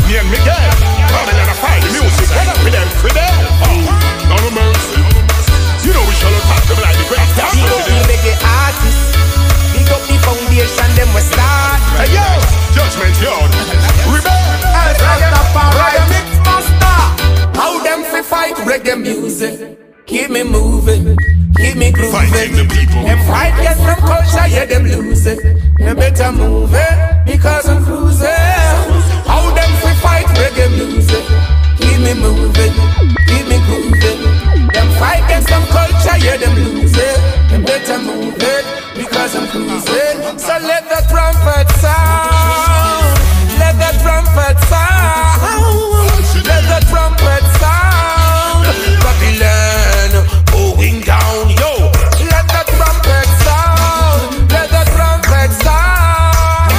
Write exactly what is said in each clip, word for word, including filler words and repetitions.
me and Miguel. Coming and I find the music. What up with them? Fidel. Oh, no mercy. You know we shall attack them like the great attack. Big up the reggae artists. Big up the foundation, them we start. Hey yo, Judgment Yard. Rebel. Rastafari MixMaster. How them fi fight reggae music? Keep me moving, keep me grooving. Fighting the people. Them fight get from culture, yeah them lose it. They better move it, because I'm cruising. How them fi fight reggae music? Keep me moving, keep me grooving. Them fight get from culture, yeah them lose it. They better move it, because I'm cruising. So let the trumpet sound, let the trumpet sound, let the trumpet sound. Babylon going down, yo. Let the trumpet sound, let the trumpet sound,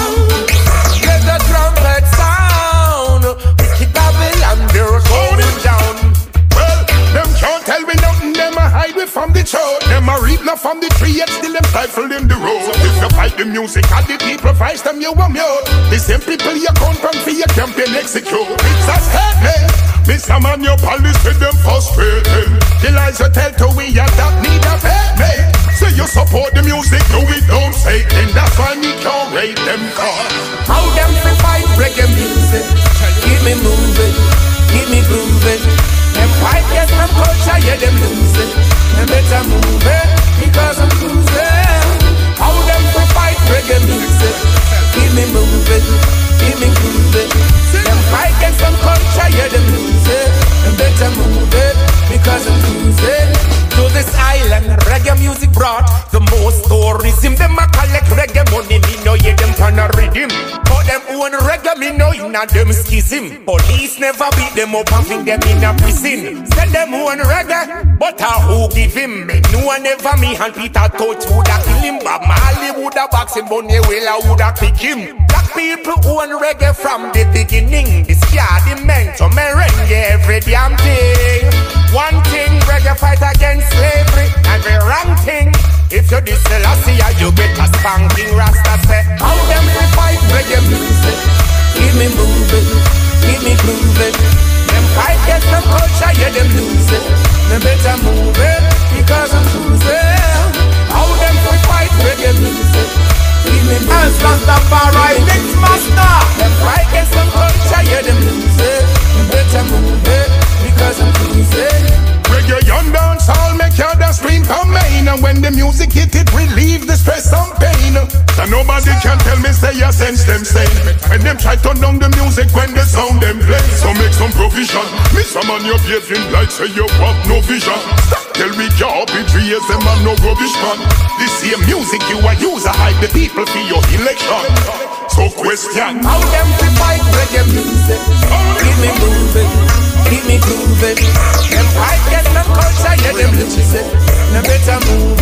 let the trumpet sound. Wicked Babylon, they're going down. Well, them can't tell me nothing, them a hide me from the truth. Them a reap not from the tree, yet still them stifle in the road. If you fight the music and the people fight them, you a mute. The same people you come from for your campaign execute. It's a statement. Mister Man, your police with them frustrating. The lies you tell to we are that need a payment. Say you support the music, do we don't say it. That's why me can't rate them cars. How them fi fight reggae music? Keep me moving, keep me grooving. Them fight get from culture, yeah them lose it. Them better move it, because I'm cruising. How them fi fight reggae music? Keep me moving, keep me grooving. Them fight get from culture, yeah them lose it. Them better move it, because I'm cruising. To this island, reggae music brought the most tourism. Them a collect reggae money, me know yeah them pan a riddim. But them own reggae, me know inna them schism. Police never beat them up and think them in a prison. Send them own reggae, but a who give him? Me no one ever me and Peter touch woulda kill him. But Marley woulda box him, Bunny Wailer woulda kick him. Black people own reggae from the beginning. This year the men to merengue every damn thing. One thing, reggae fight against slavery, and the wrong thing. If you this Selassie, you get a spanking. Rasta say, how them we fight reggae music? Keep me moving, keep me grooving. Them fight get from culture, yeah them lose it. Them better move it, because I'm cruising. How them we fight reggae music? Keep me moving, Rastafari MixMaster. Them fight get from culture, yeah them lose it. Them better move it, because I'm cruising. Reggae young dance all make your dance scream come main. And when the music hit it relieve the stress and pain. So nobody can tell me say you sense them sane. And them try to turn down the music when the sound them play. So make some provision. Miss a man you behaving like say you have no vision. Stop tell me your be three years them have no rubbish man. This same music you a use a hype the people for your election. So question, how them fi fight reggae music? Keep me moving, keep me grooving. Them fight get from culture, yeah them lose it. No better move